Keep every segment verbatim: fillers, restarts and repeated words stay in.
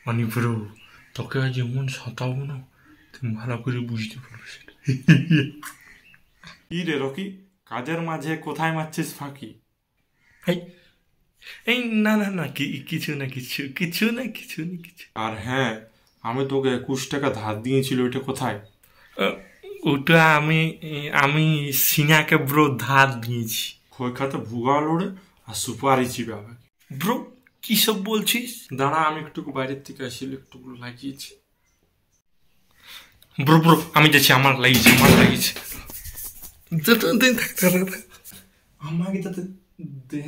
মানে ব্রো তোকে আজ এমন সাঁতাবো না তুমি ভালো করে বুঝতে পারবে সেটা। কি রে রকি, কাজের মাঝে কোথায় মারছিস ফাঁকি? এই এই না না না কি- কিছু না কিছু কিছু না কিছু না কিছু। আর হ্যাঁ, আমি তোকে একুশ টাকা ধার দিয়েছিল, ওইটা কোথায়? আহ, ওটা আমি আমি সিনাকে ব্রো ধার দিয়েছি। খই খাতে ভুগা লোড়ে আর সুপারি চিবে আমাকে। ব্রো কি সব বলছিস? দাঁড়া, আমি একটু বাইরের থেকে আসলে একটু লাগিয়েছি। ব্রো ব্রো আমি যাচ্ছি, আমার লাগিয়েছে আমার লাগিয়েছে। দে- দে- দে- থাক, থাক, থাক, থাক। আমাকে তাতে দে।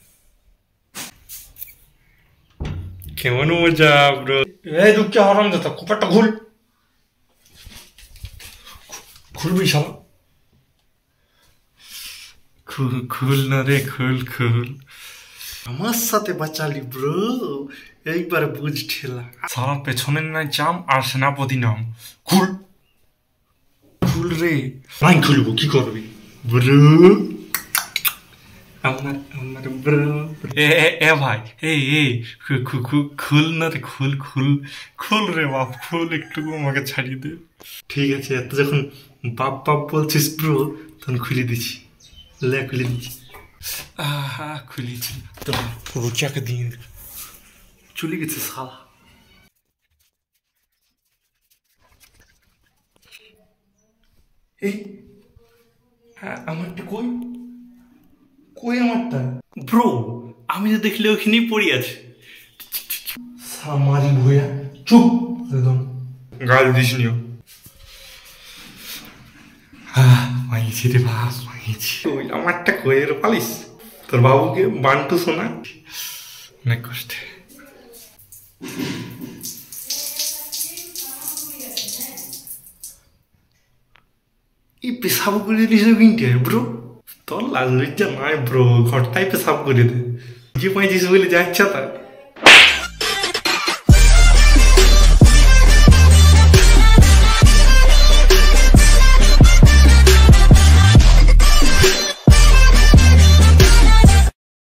কেমন মজা ব্রো। এই দুঃখ হারাম দাদা কুপারটা খুল, খুলবি শালা। খুল খুল না রে, খুল খুল। আমার সাথে বাঁচালি ব্রো, এইবার বুঝ ঠেলা। সারা পেছনের নাই চাম আর সেনাপতি নাম। খুল খুল রে। নাই খুলবো, কি করবি ব্রো? আমার আমার ব্রো। এ এ- এ ভাই এই এই খু- খু- খু- খুল না রে, খুল খুল খুল রে বাপ, খুল একটু আমাকে ছাড়িয়ে দে। ঠিক আছে, এত যখন বাপ বাপ বলছিস ব্রো তখন খুলে দিচ্ছি, লে খুলে দিচ্ছি। আহা খুলেছি তো রোচাকে দিয়ে চলে গেছে শালা। এই হ্যাঁ, আমারটা কই কই আমারটা? ব্রো আমি তো দেখলে ওখানেই পড়ে আছে। সামারি ভুয়া চুপ একদম, গাল দিস নিও। মাইছি রে বাস মাইছি। ওই আমারটা কই রে পালিস? তোর বাবুকে বান্টু শোনা অনেক কষ্টে। এই পেশাব করে দিস কিনতে ব্রো, তোর লাজুরির যা নয় ব্রো, ঘরটাই পেশাব করে দে। যে পাইছিস বলে যা ইচ্ছা তাই।